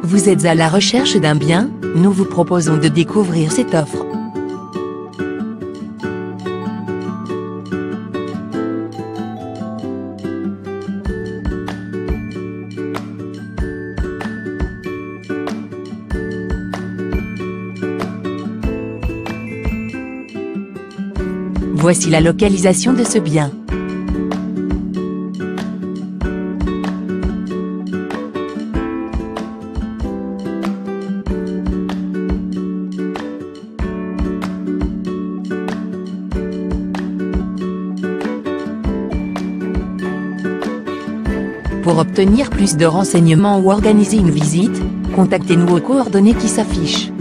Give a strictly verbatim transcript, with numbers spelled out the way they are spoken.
Vous êtes à la recherche d'un bien? Nous vous proposons de découvrir cette offre. Voici la localisation de ce bien. Pour obtenir plus de renseignements ou organiser une visite, contactez-nous aux coordonnées qui s'affichent.